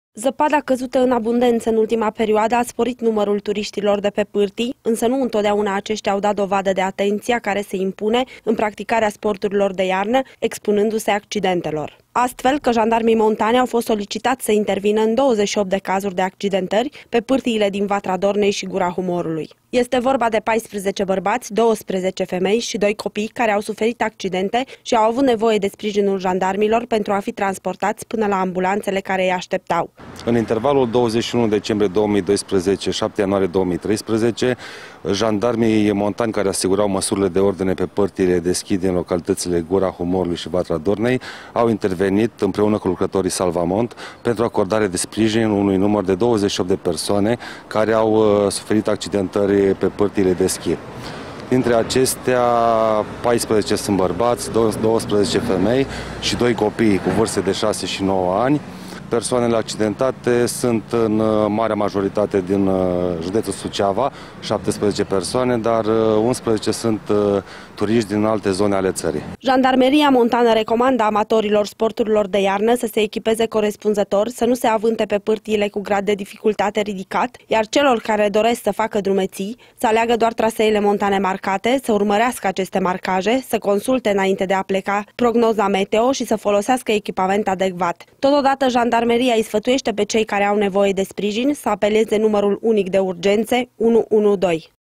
Zăpada căzută în abundență în ultima perioadă a sporit numărul turiștilor de pe pârtii, însă nu întotdeauna aceștia au dat dovadă de atenția care se impune în practicarea sporturilor de iarnă, expunându-se accidentelor. Astfel că jandarmii montani au fost solicitați să intervină în 28 de cazuri de accidentări pe pârtiile din Vatra Dornei și Gura Humorului. Este vorba de 14 bărbați, 12 femei și 2 copii care au suferit accidente și au avut nevoie de sprijinul jandarmilor pentru a fi transportați până la ambulanțele care îi așteptau. În intervalul 21 decembrie 2012-7 ianuarie 2013, jandarmii montani care asigurau măsurile de ordine pe părțile de schi din localitățile Gura Humorului și Vatra Dornei au intervenit împreună cu lucrătorii Salvamont pentru acordare de sprijin unui număr de 28 de persoane care au suferit accidentări pe părțile de schi. Dintre acestea, 14 sunt bărbați, 12 femei și 2 copii cu vârste de 6 și 9 ani. Persoanele accidentate sunt în marea majoritate din județul Suceava, 17 persoane, dar 11 sunt turiști din alte zone ale țării. Jandarmeria montană recomandă amatorilor sporturilor de iarnă să se echipeze corespunzător, să nu se avânte pe pârtiile cu grad de dificultate ridicat, iar celor care doresc să facă drumeții, să aleagă doar traseele montane marcate, să urmărească aceste marcaje, să consulte înainte de a pleca prognoza meteo și să folosească echipament adecvat. Totodată, Jandarmeria îi sfătuiește pe cei care au nevoie de sprijin să apeleze numărul unic de urgențe 112.